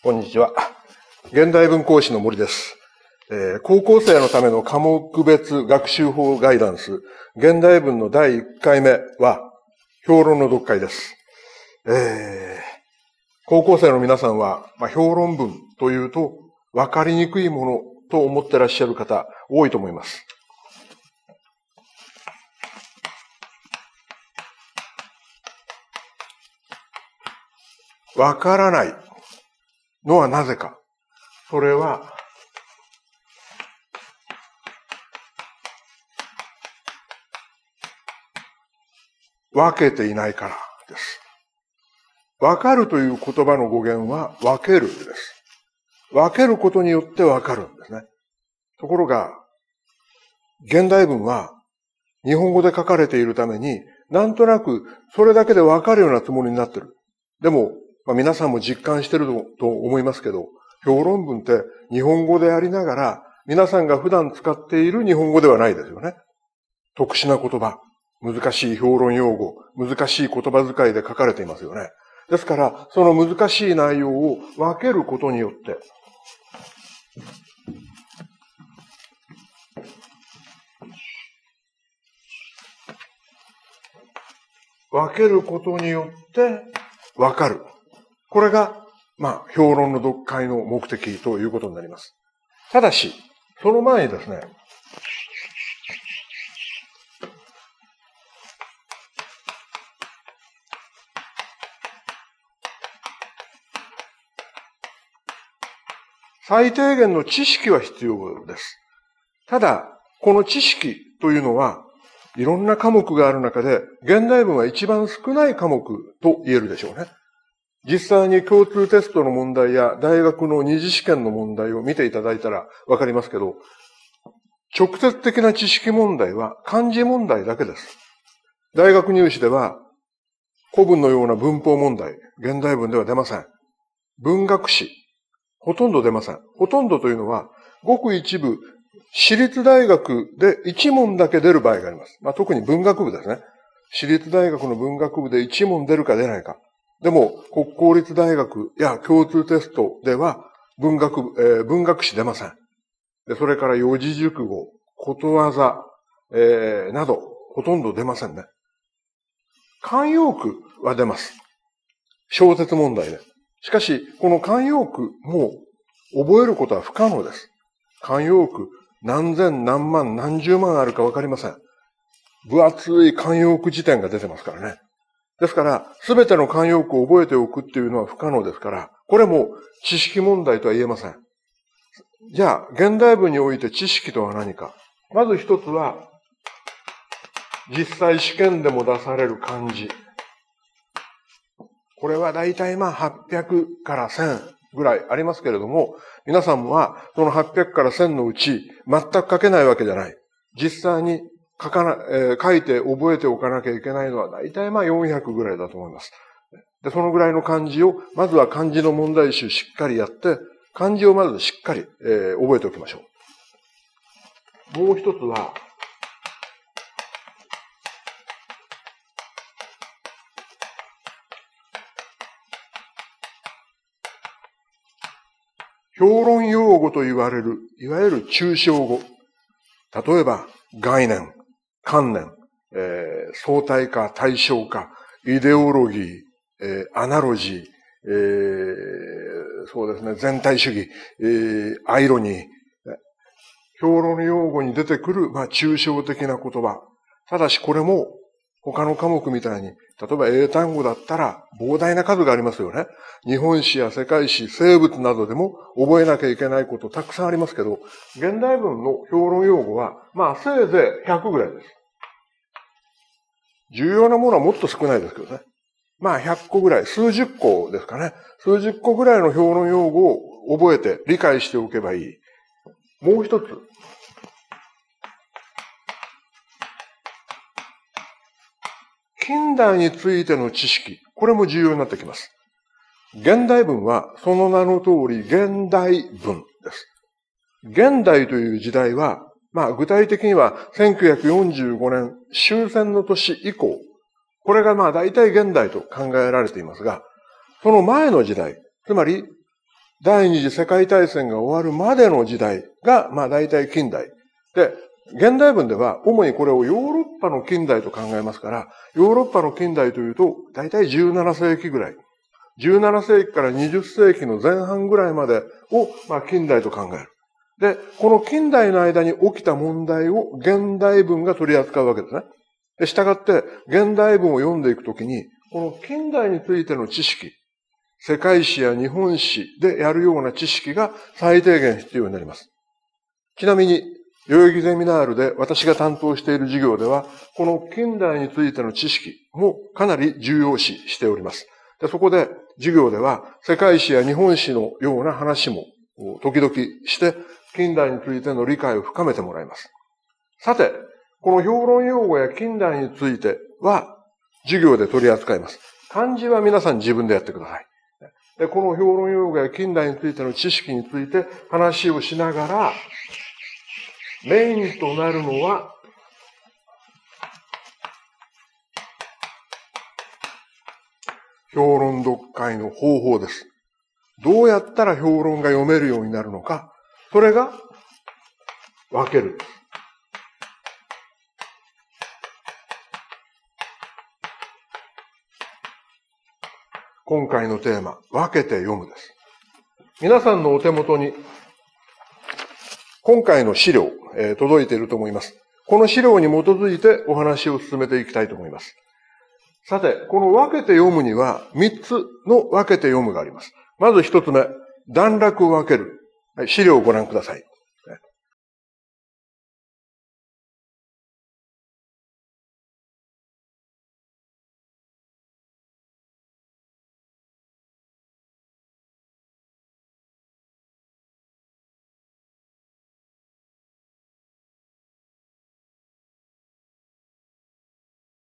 こんにちは。現代文講師の森です。高校生のための科目別学習法ガイダンス、現代文の第1回目は、評論の読解です。高校生の皆さんは、評論文というと、わかりにくいものと思ってらっしゃる方、多いと思います。わからないのはなぜか。それは、分けていないからです。分かるという言葉の語源は分けるです。分けることによって分かるんですね。ところが、現代文は日本語で書かれているために、なんとなくそれだけで分かるようなつもりになっている。でも、皆さんも実感していると思いますけど、評論文って日本語でありながら、皆さんが普段使っている日本語ではないですよね。特殊な言葉、難しい評論用語、難しい言葉遣いで書かれていますよね。ですから、その難しい内容を分けることによって、分かる。これが、評論の読解の目的ということになります。ただし、その前にですね、最低限の知識は必要です。ただ、この知識というのは、いろんな科目がある中で、現代文は一番少ない科目と言えるでしょうね。実際に共通テストの問題や大学の二次試験の問題を見ていただいたらわかりますけど、直接的な知識問題は漢字問題だけです。大学入試では古文のような文法問題、現代文では出ません。文学史、ほとんど出ません。ほとんどというのは、ごく一部、私立大学で一問だけ出る場合があります。特に文学部ですね。私立大学の文学部で一問出るか出ないか。でも、国公立大学や共通テストでは文学史出ません。で、それから四字熟語、ことわざ、など、ほとんど出ませんね。慣用句は出ます。小説問題で。しかし、この慣用句も覚えることは不可能です。慣用句、何千何万何十万あるかわかりません。分厚い慣用句辞典が出てますからね。ですから、すべての慣用句を覚えておくっていうのは不可能ですから、これも知識問題とは言えません。じゃあ、現代文において知識とは何か。まず一つは、実際試験でも出される漢字。これはだいたい800から1000ぐらいありますけれども、皆さんはその800から1000のうち全く書けないわけじゃない。実際に書いて覚えておかなきゃいけないのはだいたい400ぐらいだと思います。で、そのぐらいの漢字を、まずは漢字の問題集しっかりやって、漢字をまずしっかり、覚えておきましょう。もう一つは、評論用語と言われる、いわゆる抽象語。例えば、概念、観念、相対化、対象化、イデオロギー、アナロジー、そうですね、全体主義、アイロニー、評論用語に出てくる、抽象的な言葉。ただしこれも、他の科目みたいに、例えば英単語だったら膨大な数がありますよね。日本史や世界史、生物などでも覚えなきゃいけないことたくさんありますけど、現代文の評論用語は、せいぜい100ぐらいです。重要なものはもっと少ないですけどね。100個ぐらい、数十個ですかね。数十個ぐらいの評論用語を覚えて理解しておけばいい。もう一つ。近代についての知識。これも重要になってきます。現代文はその名の通り現代文です。現代という時代は、具体的には1945年終戦の年以降、これが大体現代と考えられていますが、その前の時代、つまり第二次世界大戦が終わるまでの時代が、大体近代。で、現代文では主にこれをヨーロッパの近代と考えますから、ヨーロッパの近代というと、大体17世紀ぐらい。17世紀から20世紀の前半ぐらいまでを、近代と考える。で、この近代の間に起きた問題を現代文が取り扱うわけですね。で、従って、現代文を読んでいくときに、この近代についての知識、世界史や日本史でやるような知識が最低限必要になります。ちなみに、代々木ゼミナールで私が担当している授業では、この近代についての知識もかなり重要視しております。で、そこで授業では世界史や日本史のような話も時々して、近代についての理解を深めてもらいます。さて、この評論用語や近代については授業で取り扱います。漢字は皆さん自分でやってください。で、この評論用語や近代についての知識について話をしながら、メインとなるのは、評論読解の方法です。どうやったら評論が読めるようになるのか、それが分ける。今回のテーマ、分けて読むです。皆さんのお手元に、今回の資料、届いていると思います。この資料に基づいてお話を進めていきたいと思います。さて、この分けて読むには、3つの分けて読むがあります。まず1つ目、段落を分ける。資料をご覧ください。